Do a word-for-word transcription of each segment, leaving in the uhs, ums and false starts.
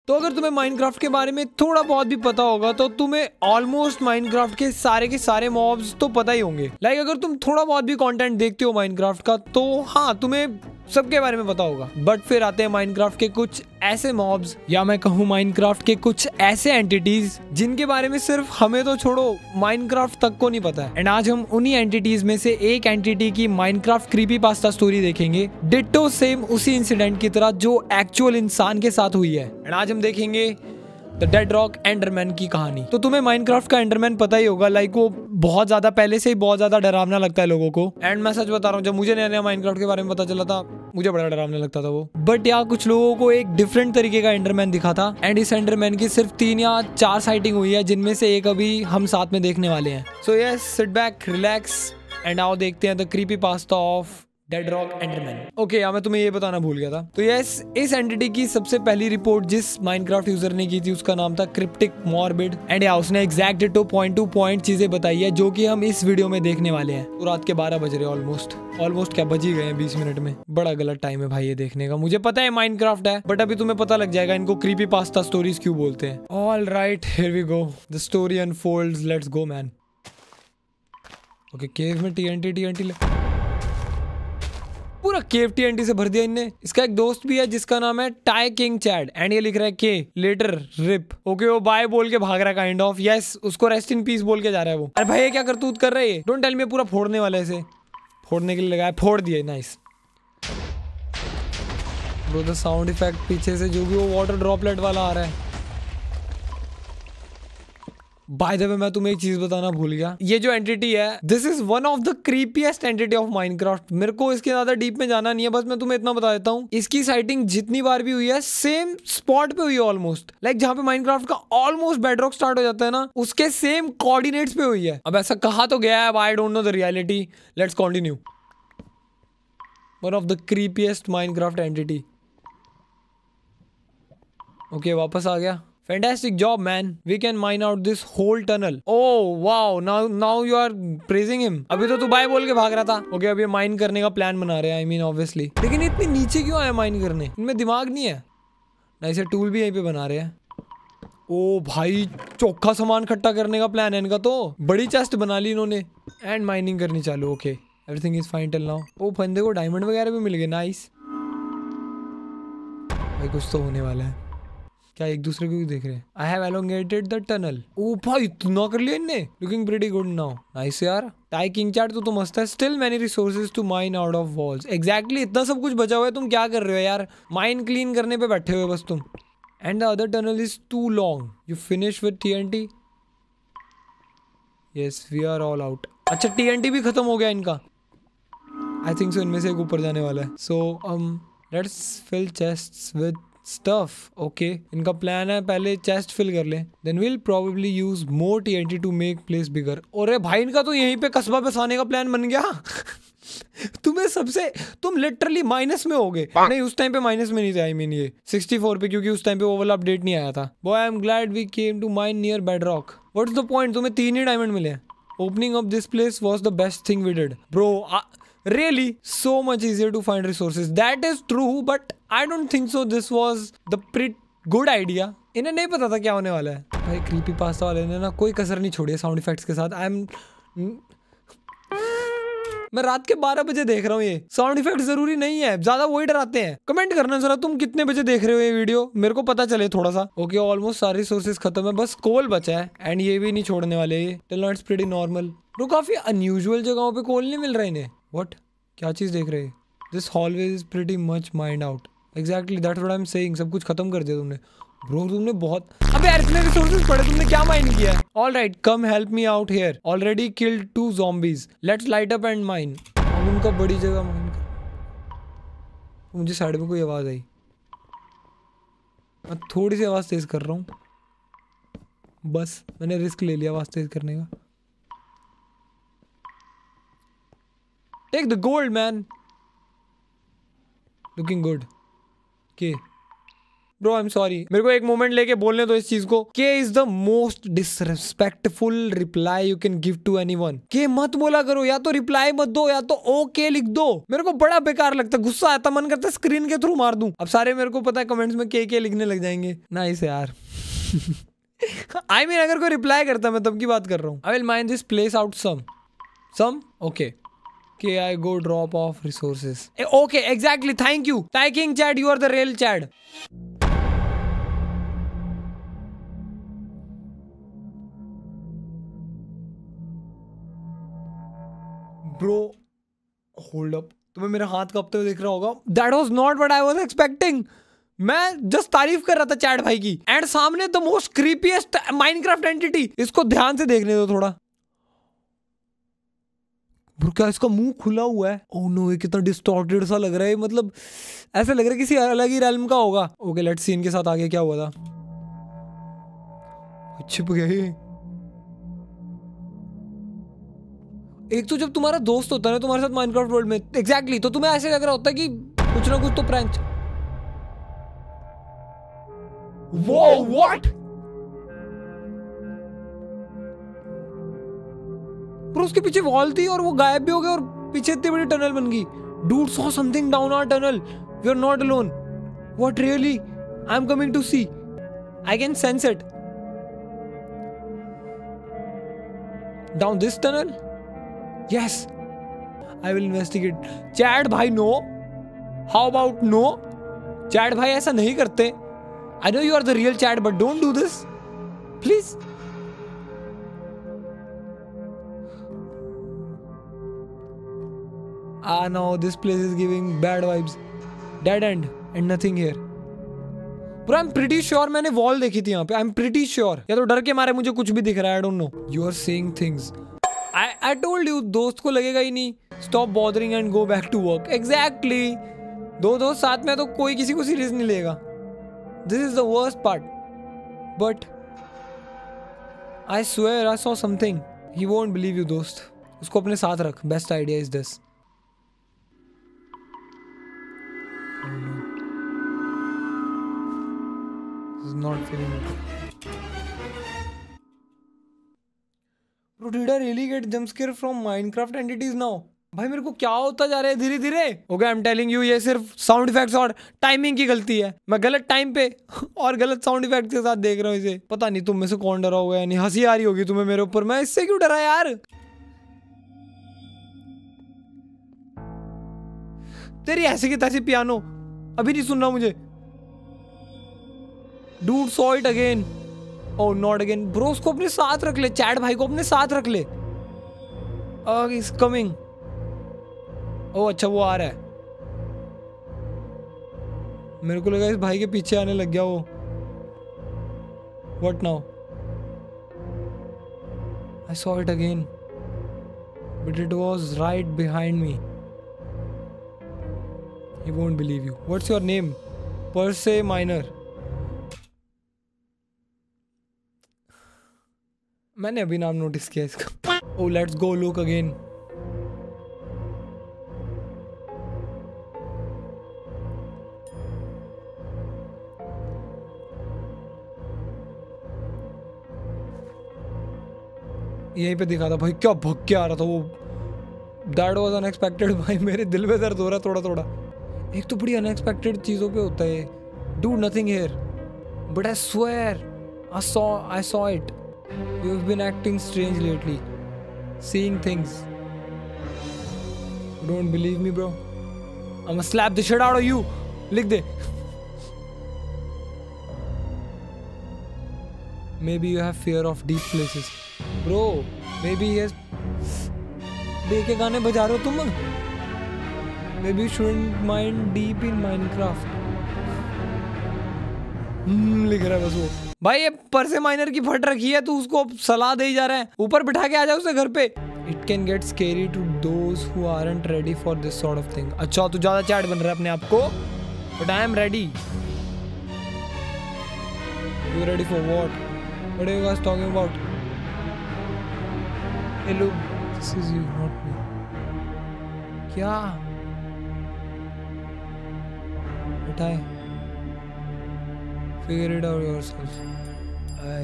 तो अगर तुम्हें माइनक्राफ्ट के बारे में थोड़ा बहुत भी पता होगा तो तुम्हें ऑलमोस्ट माइनक्राफ्ट के सारे के सारे मॉब्स तो पता ही होंगे। लाइक अगर तुम थोड़ा बहुत भी कंटेंट देखते हो माइनक्राफ्ट का तो हाँ तुम्हें सबके बारे में पता होगा। बट फिर आते हैं माइनक्राफ्ट के कुछ ऐसे मॉब्स या मैं कहूँ माइनक्राफ्ट के कुछ ऐसे एंटिटीज जिनके बारे में सिर्फ हमें तो छोड़ो माइनक्राफ्ट तक को नहीं पता है। एंड आज हम उन्हीं एंटिटीज में से एक एंटिटी की माइनक्राफ्ट क्रीपीपास्ता स्टोरी देखेंगे, डिट्टो सेम उसी इंसिडेंट की तरह जो एक्चुअल इंसान के साथ हुई है। एंड आज हम देखेंगे द डेड रॉक एंडरमैन की कहानी। तो तुम्हें माइनक्राफ्ट का एंडरमैन पता ही होगा, लाइक वो बहुत ज्यादा पहले से ही बहुत ज्यादा डरावना लगता है लोगों को। एंड मैं सच बता रहा हूँ, जब मुझे नया नया माइनक्राफ्ट के बारे में पता चला था मुझे बड़ा डरावना लगता था वो। बट यहाँ कुछ लोगों को एक डिफरेंट तरीके का एंडरमैन दिखा था। एंड इस एंडरमैन की सिर्फ तीन या चार साइटिंग हुई है, जिनमें से एक अभी हम साथ में देखने वाले हैं। So yes, sit back, relax and आओ देखते हैं the creepypasta of dead rock Enderman. Okay, यार मैं तुम्हें ये बताना भूल गया था। तो यस, इस एंटिटी की सबसे पहली रिपोर्ट जिस माइनक्राफ्ट यूजर ने की थी उसका नाम था क्रिप्टिक मॉर्बिड। एंड या उसने exact ditto point to point चीजें बताई है जो कि हम इस वीडियो में देखने वाले हैं। तो रात के बारह बज रहे हैं ऑलमोस्ट ऑलमोस्ट क्या बज ही गए हैं बीस मिनट में। बड़ा गलत टाइम है भाई ये देखने का। मुझे पता है माइनक्राफ्ट है बट अभी तुम्हें पता लग जाएगा इनको क्रीपीपास्ता स्टोरीज क्यों बोलते हैं। All right, here we go, the story unfolds, let's go man. Okay, cave में टीएनटी टीएनटी पूरा केव टीएनटी से भर दिया इनने। इसका एक दोस्त भी है जिसका नाम है टाई किंग चैड एंड ये लिख रहा है के लेटर रिप। ओके, वो बाय बोल के भाग रहा है काइंड ऑफ। यस, उसको रेस्ट इन पीस बोल के जा रहा है वो। अरे भाई ये क्या करतूत कर रहे हैं? डोंट टेल मी पूरा फोड़ने वाला है इसे। फोड़ने के लिए लगाया, फोड़ दिया। Nice bro, the sound effect पीछे से जो भी वो वाटर ड्रॉपलेट वाला आ रहा है। बाय द वे मैं तुम्हें एक चीज बताना भूल गया, ये जो एंटिटी है this is one of the creepiest entity of Minecraft. मेरे को इसके ज्यादा डीप में जाना नहीं है, बस मैं तुम्हें इतना बता देता हूँ इसकी साइटिंग जितनी बार भी हुई है सेम स्पॉट पे हुई है ऑलमोस्ट। लाइक जहां पे माइनक्राफ्ट का ऑलमोस्ट बेडरॉक स्टार्ट हो जाता है ना, उसके सेम कोऑर्डिनेट्स पे हुई है। अब ऐसा कहा तो गया है, I don't know the reality. Let's continue. One of the creepiest Minecraft entity. Okay, वापस आ गया। Fantastic job, man. We can mine out this whole tunnel. Oh wow! Now now you are praising him. अभी तो तू bye बोल के भाग रहा था। ओके, अभी माइन करने का प्लान बना रहे हैं। I mean obviously. लेकिन इतनी नीचे क्यों आया माइन करने? इनमें दिमाग नहीं है ना? इसे टूल भी यहीं पे बना रहे हैं। ओ भाई, चोखा सामान इकट्ठा करने का प्लान है इनका तो। बड़ी चेस्ट बना ली इन्होंने एंड माइनिंग करनी चालू। Okay, everything is fine till now. ओ बंदे को डायमंड वगैरह भी मिल गए। नाइस भाई, कुछ तो होने वाला है। क्या एक दूसरे को भी देख रहे हैं? I have elongated the tunnel. ओ भाई, इतना कर लिया इनने। Looking pretty good now. Nice यार। टाई किंग चैट तो, तो मस्त है। Still many resources to mine out of walls. Exactly, इतना सब कुछ बचा हुआ है, तुम क्या कर रहे हो यार? माइन क्लीन करने पे बैठे हो बस तुम। And the other tunnel is too long. You finish with TNT? Yes, we are all out. अच्छा, टीएनटी भी खत्म हो गया इनका। आई थिंक सो इनमें से एक ऊपर जाने वाला है। So um let's fill chests with stuff. Okay, इनका प्लान है पहले चेस्ट फिल कर लें, then will probably use more TNT to make place bigger. अरे भाई, इनका तो यहीं पे कस्बा बसाने का प्लान बन गया। तुम्हें सबसे तुम लिटरली माइनस में हो गए। नहीं, उस टाइम पे माइनस में नहीं थे। आई मीन ये सिक्सटी फोर पे, क्योंकि उस टाइम पे वो वाला अपडेट नहीं आया था। Boy, I am glad we came to mine near bedrock. What's the point? तुम्हें तीन ही डायमंड मिले हैं। Opening up this place was the best thing we did bro. Really, so much easier to find resources. That is true, but I don't think so. This was the pretty good idea. इन्हें नहीं पता था क्या होने वाला है। भाई क्रीपीपास्ता वाले ने ना कोई कसर नहीं छोड़ी है साउंड इफेक्ट्स के साथ। आई एम मैं रात के बारह बजे देख रहा हूँ ये साउंड इफेक्ट। जरूरी नहीं है, ज्यादा वही डराते हैं। कमेंट करना जरा तुम कितने बजे देख रहे हो ये वीडियो, मेरे को पता चले थोड़ा सा। ओके, ऑलमोस्ट सारी रिसोर्सेज खत्म है, बस कोल बचा है एंड ये भी नहीं छोड़ने वाले ये। Till now it's pretty normal. Bro, काफी अनयूजुअल जगहों पे कोल नहीं मिल रहा इन्हें। व्हाट? क्या चीज देख रहे हैं? This hallway is pretty much mined out. Exactly, that's what I am saying. सब कुछ खत्म कर दिया तुमने ब्रो। तुमने बहुत, अबे यार इतने रिसोर्सेज पड़े, तुमने क्या माइन किया है? All right, come help me out here. Already killed two zombies. Let's light up and mine. अब उनका बड़ी जगह माइन कर। मुझे साइड में कोई आवाज आई, मैं थोड़ी सी आवाज तेज कर रहा हूँ बस। मैंने रिस्क ले लिया आवाज तेज करने का। Take the gold, man. Looking good. Okay. Bro I am sorry, मेरे को एक मोमेंट लेके बोलने दो इस चीज को। K is the most disrespectful reply you can give to anyone. K मत बोला करो, या तो रिप्लाई मत दो या तो ओके लिख दो। मेरे को बड़ा बेकार लगता है, गुस्सा आता, मन करता है स्क्रीन के थ्रू मार दूं। अब सारे मेरे को पता है कमेंट्स में के के लिखने लग जाएंगे। नाइस यार। आई मीन अगर कोई रिप्लाई करता मैं तब की बात कर रहा हूँ। I will mine this place out some some okay के I go drop off resources. Okay exactly, thank you Tyking chat, you are the real chat. Bro hold up, तुम्हें मेरा हाथ कांपते हुए दिख रहा होगा। That was not what I was expecting. मैं जस्ट तारीफ कर रहा था चैट भाई की, एंड सामने the most creepiest Minecraft entity. इसको ध्यान से देखने दो थोड़ा। ब्रो क्या इसका मुंह खुला हुआ है? ओह नो, ये कितना डिस्टॉर्टेड सा लग रहा है, मतलब ऐसा लग रहा है किसी अलग ही रेल्म का होगा। ओके लेट्स सी इनके साथ आगे क्या हुआ था। छिप गए। एक तो जब तुम्हारा दोस्त होता है ना तुम्हारे साथ माइनक्राफ्ट वर्ल्ड में, एग्जैक्टली, तो तुम्हें ऐसे लग रहा होता है कि कुछ ना कुछ तो प्रैंक। वो व्हाट ब्रो, उसके पीछे वॉल थी और वो गायब भी हो गया और पीछे इतनी बड़ी टनल बन गई। Dude saw something down our tunnel, we are not alone. What really? I am coming to see, I can sense it. Down this tunnel, yes I will investigate। Chat भाई no, how about no? Chat भाई ऐसा नहीं करते। I know you are the real chat but don't do this please। ah no, this place is giving bad vibes, dead end and nothing here। Bro I'm pretty sure मैंने wall देखी थी यहाँ पे। I'm pretty sure, या तो डर के मारे मुझे कुछ भी दिख रहा है। I don't know, you are seeing things। I, I told you, दोस्त को लगेगा ही नहीं। Stop bothering and go back to work। Exactly। दो दोस्त साथ में तो कोई किसी को सीरियस नहीं लेगा। This is the worst part। But I swear I saw something। He won't believe you दोस्त। उसको अपने साथ रख। Best idea is this। Oh no। This is not feeling good। Bro, did I really get jump scare from Minecraft entities now? भाई मेरे को क्या होता जा रहा है धीरे धीरे। Okay I am telling you, ये सिर्फ साउंड इफेक्ट्स और टाइमिंग की गलती है। मैं गलत टाइम पे और गलत साउंड इफेक्ट्स के साथ देख रहा हूँ इसे। पता नहीं तुम में से कौन डरा होगा, यानी हंसी आ रही होगी तुम्हें मेरे ऊपर। मैं इससे क्यों डरा यार? तेरी ऐसे की तैसी पियानो अभी नहीं सुनना मुझे। Dude saw it again. Oh not again. Bro उसको अपने साथ रख ले, चैट भाई को अपने साथ रख ले। Is coming. ओह अच्छा वो आ रहा है। मेरे को लगा इस भाई के पीछे आने लग गया वो। What now? I saw it again but it was right behind me. He won't believe you. What's your name? Percy Miner. मैंने अभी नाम नोटिस किया इसका। Oh let's go look again. यहीं पे दिखा था भाई, क्या भग के आ रहा था वो। That was unexpected. भाई मेरे दिल में दर्द हो रहा थोड़ा थोड़ा। एक तो बड़ी अनएक्सपेक्टेड चीजों पे होता है। Do nothing here but I swear I saw I saw it. You've been acting strange lately, seeing things. Don't believe me, bro? I'ma slap the shit out of you. लिख दे। Maybe you have fear of deep places, bro. Maybe he has। बे के गाने बजा रहे हो तुम? Maybe you shouldn't mind deep in Minecraft। हम्म लिख रहा है बस वो। भाई ये परसे माइनर की फट रखी है, तू उसको सलाह दे ही जा रहा है। ऊपर बिठा के आ जाओ उसे घर पे। It can get scary to those who aren't ready for this sort of thing. अच्छा तू ज्यादा चैट बन रहा है अपने आप को, but I am ready. You ready for what? What are you guys talking about? Hey look, this is you not me. क्या बेटा है? Figure it out yourself. I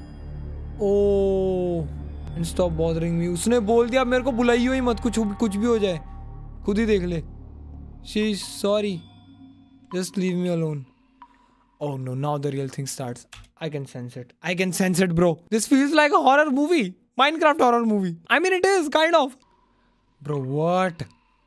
oh and stop bothering me. उसने बोल दिया मेरे को बुलाइयो ही मत, कुछ कुछ भी हो जाए खुद ही देख ले. She is sorry. Just leave me alone. Oh no, now the real thing starts. I can sense it. I can sense it, bro. This feels like a horror movie. Minecraft horror movie. I mean, it is kind of. Bro, what?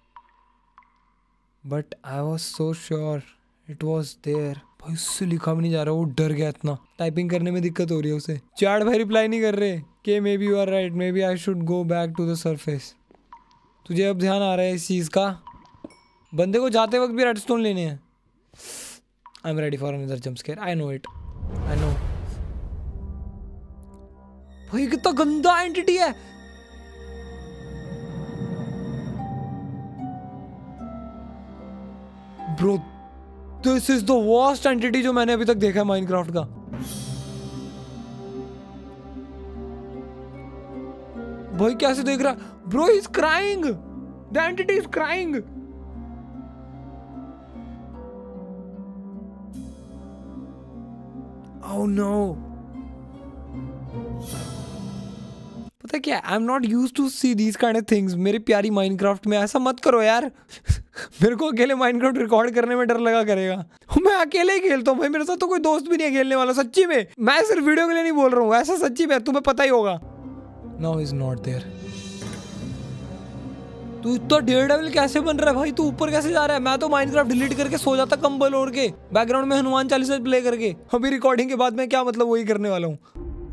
But I was so sure it was there. भाई उससे लिखा भी नहीं जा रहा, वो डर गया इतना. टाइपिंग करने में दिक्कत हो रही है उसे. चैट भाई रिप्लाई नहीं कर रहे कि maybe you are right, maybe I should go back to the surface. तुझे अब ध्यान आ रहा है इस चीज़ का. बंदे को जाते वक्त भी रेडस्टोन लेने हैं. I am ready for another jump scare. I know it. I know. भाई कितना गंदा एंटिटी है. Bro this is the worst entity जो मैंने अभी तक देखा है माइनक्राफ्ट का. भाई कैसे देख रहा है. Bro is crying. The entity is crying. Oh no. पता क्या, I am not use to see these kind of things. मेरी प्यारी माइनक्राफ्ट में ऐसा मत करो यार. मेरे को अकेले माइनक्राफ्ट रिकॉर्ड करने में डर लगा करेगा. मैं अकेले ही खेलता हूँ भाई, मेरे साथ तो कोई दोस्त भी नहीं है खेलने वाला. सच्ची में मैं सिर्फ वीडियो के लिए नहीं बोल रहा हूँ, ऐसा सच्ची में तुम्हें पता ही होगा. Now is not there. तू इतना डेयरडेविल कैसे बन रहा है भाई. तू ऊपर कैसे जा रहा है. मैं तो माइनक्राफ्ट डिलीट करके सो जाता कंबल ओढ़ के, बैकग्राउंड में हनुमान चालीसा प्ले करके. अभी रिकॉर्डिंग के बाद मैं क्या मतलब वही करने वाला हूँ.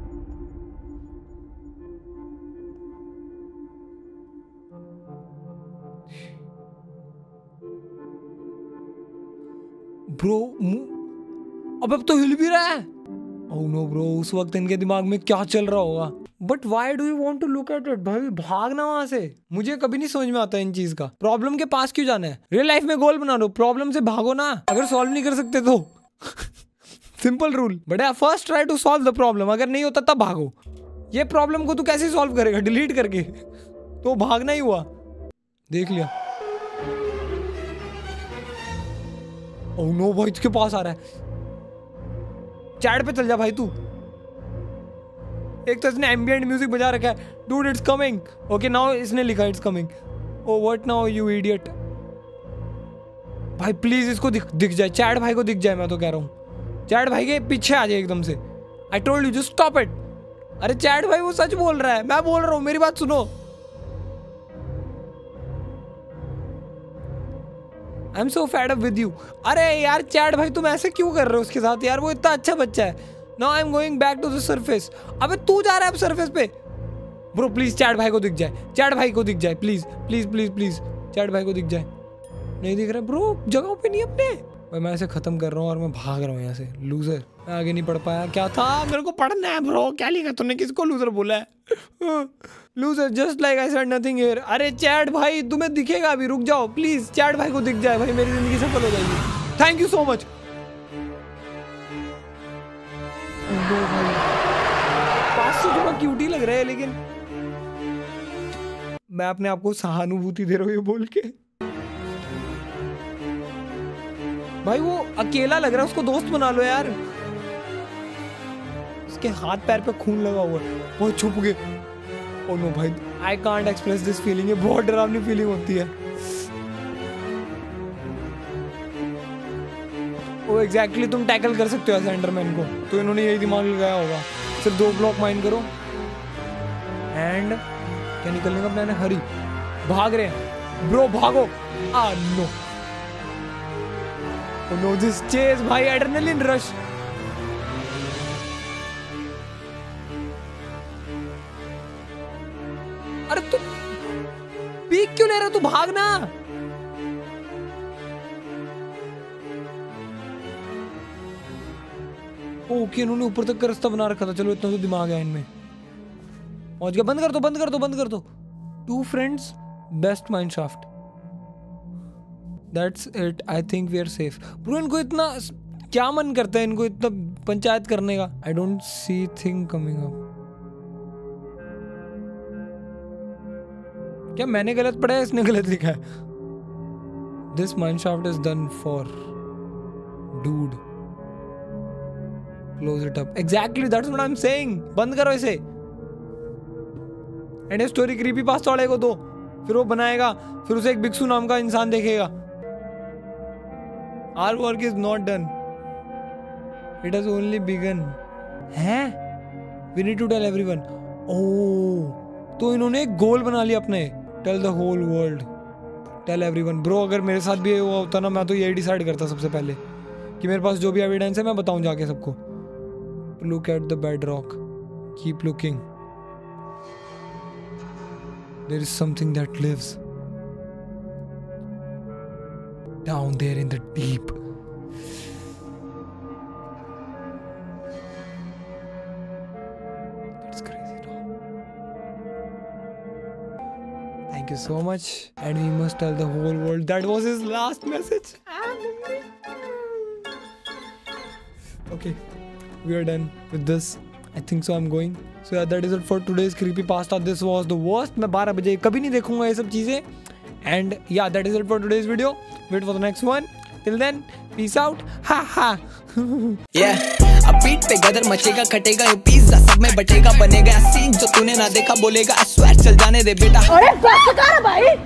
ब्रो अब अब तो हिल भी रहा है. ओह नो ब्रो, उस वक्त इनके दिमाग में क्या चल रहा होगा. But why do you want to look at it. भाई भागना वहां से. मुझे कभी नहीं समझ में आता इन चीज का. प्रॉब्लम के पास क्यों जाना है. रियल लाइफ में गोल बना लो, प्रॉब्लम से भागो ना. अगर सॉल्व नहीं कर सकते तो simple rule. But first try to solve the problem. अगर नहीं होता तब भागो. ये प्रॉब्लम को तू कैसे सॉल्व करेगा डिलीट करके. तो भागना ही हुआ. देख लिया. ओह नो भाई इसके पास आ रहा है. चैट पे चल जा भाई तू. एक तो इसने एम्बिएंट म्यूजिक बजा रखा है. Dude it's coming. Okay now इसने लिखा it's coming. Oh what now you idiot. भाई प्लीज इसको दिख दिख जाए. चैट भाई को दिख जाए. मैं तो कह रहा हूँ चैट भाई के पीछे आ जाए एकदम से. I told you just stop it. अरे चैट भाई वो सच बोल रहा है, मैं बोल रहा हूँ, मेरी बात सुनो. I am so fed up with you. अरे यार चैट भाई तुम ऐसे क्यों कर रहे हो उसके साथ यार. वो इतना अच्छा बच्चा है. Now I am going back to the surface. अबे तू जा रहा है अब सरफेस पे. ब्रो प्लीज चैट भाई को दिख जाए. चैट भाई को दिख जाए please please please please. Chat भाई को दिख जाए. नहीं दिख रहा ब्रो. जगह पे नहीं अपने. भाई मैं ऐसे खत्म कर रहा हूँ और मैं भाग रहा हूँ यहाँ से. लूजर. मैं आगे नहीं पढ़ पाया. क्या था मेरे को पढ़ना है ब्रो. क्या लिखा तूने. किसको लूजर बोला है. Loser just like I said nothing here. अरे चैट भाई तुम्हें दिखेगा अभी. रुक जाओ प्लीज. चैट भाई को दिख जाए भाई, मेरी जिंदगी सफल हो जाएगी. Thank you so much. पास से थोड़ा क्यूटी लग रहा है लेकिन मैं अपने आप को सहानुभूति दे रहा हूँ ये बोल के. भाई वो अकेला लग रहा है, उसको दोस्त बना लो यार. उसके हाथ पैर पे खून लगा हुआ है. वो छुप गए. ओह नो भाई I can't express this feeling. ये बहुत डरावनी फीलिंग होती है. वो एग्जैक्टली तुम टैकल कर सकते हो ऐसे एंडरमैन को. तो इन्होंने यही दिमाग लगाया होगा. सिर्फ दो ब्लॉक माइन करो एंड क्या निकलने का प्लान है. हरी. भाग रहे हैं ब्रो भागो. Ah no. Oh no, this chase भाई. Adrenaline rush. अरे तू पीक क्यों ले रहा. तू भागना. ओके इन्होंने ऊपर तक का रास्ता बना रखा था. चलो इतना तो दिमाग है इनमें. पहुंच गया. बंद कर दो बंद कर दो बंद कर दो. Two friends best Minecraft. That's it. I think we are safe. Bro इनको इतना क्या मन करता है इनको इतना पंचायत करने का. I don't see thing coming up. क्या मैंने गलत पढ़ा है इसने गलत लिखा है. This mineshaft is done for dude. Close it up. Exactly that's what I am saying. बंद करो इसे। एंड स्टोरी क्रीपी पास्ता वाले को दो, फिर वो बनाएगा, फिर उसे एक बिक्सू नाम का इंसान देखेगा। Our work is not done, it has only begun. हैं? We need to tell everyone. Oh, तो इन्होंने एक गोल बना लिया अपने। Tell the whole world, tell everyone. Bro अगर मेरे साथ भी ये हुआ होता ना, मैं तो यही डिसाइड करता सबसे पहले कि मेरे पास जो भी एविडेंस है मैं बताऊं जाके सबको। Look at the bedrock, keep looking, there is something that lives down there in the deep. Thank you so much, and we must tell the whole world. That was his last message. Okay, we are done with this. I think so. I'm going. So yeah, that is it for today's creepy pasta. This was the worst. मैं बारह बजे कभी नहीं देखूंगा ये सब चीजें. And yeah, that is it for today's video. Wait for the next one. Till then, peace out. Ha ha. Yeah. अब पीठ पे गदर मचेगा, खटेगा ये पिज्जा, सब में बटेगा, बनेगा सीन जो तूने ना देखा, बोलेगा I swear चल जाने दे बेटा। अरे बस कर भाई।